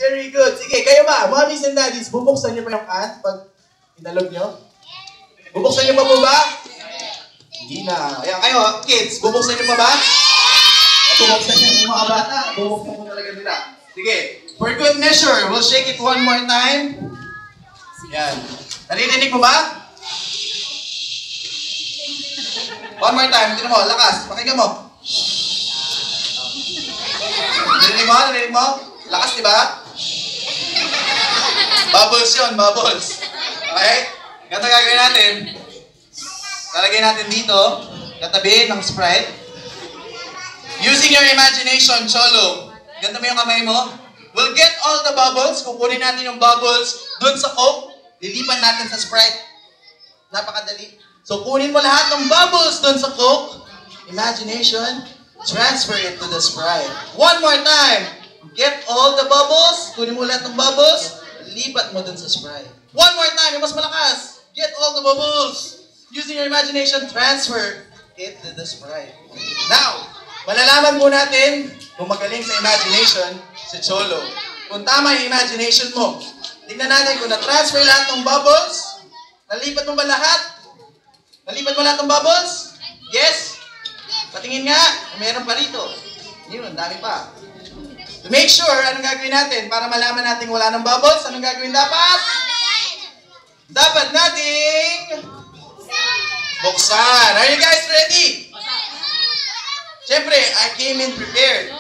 Very good. Sige, kayo ba? Mommies and daddies, bubuksan niyo pa yung can pag inalog niyo? Bubuksan niyo pa po ba? Hindi na. Ayan, kayo, kids, bubuksan niyo pa ba? Bubuksan niyo yung mga bata. Bubuksan mo talaga nila. Sige, for good measure, we'll shake it one more time. Yan. Naririnig mo ba? One more time. Tignan mo, lakas. Pakinggan mo. Narinig mo? Narinig mo? Lakas, di ba? Bubbles yun, bubbles. Okay? Ganito gagawin natin. Talagay natin dito, katabi ng Sprite. Using your imagination, Cholo. Ganito mo yung kamay mo. We'll get all the bubbles. Kukunin natin yung bubbles dun sa Coke. Lilipan natin sa Sprite. Napakadali. So, kunin mo lahat ng bubbles dun sa Coke. Imagination. Transfer it to the Sprite. One more time. Get all the bubbles. Kunin mo lahat ng bubbles. Lipat mo dun sa Sprite. One more time. Yung mas malakas. Get all the bubbles. Using your imagination, transfer it to the Sprite. Now, malalaman po natin kung magaling sa imagination si Cholo. Kung tama yung imagination mo. Tingnan natin kung na-transfer lahat ng bubbles. Nalipat mo ba lahat? Nalipat mo lahat ng bubbles? Yes? Patingin nga, meron pa rito. Yun, dami pa. To make sure, anong gagawin natin? Para malaman natin wala ng bubbles, anong gagawin dapat? Dapat nating buksan. Are you guys ready? Siyempre, I came in prepared.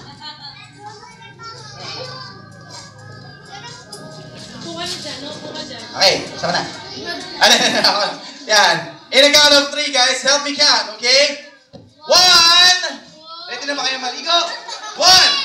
Okay, sama na. Yan. In a count of 3, guys, help me count, okay? 1! Ready na ba kayo maligo? 1!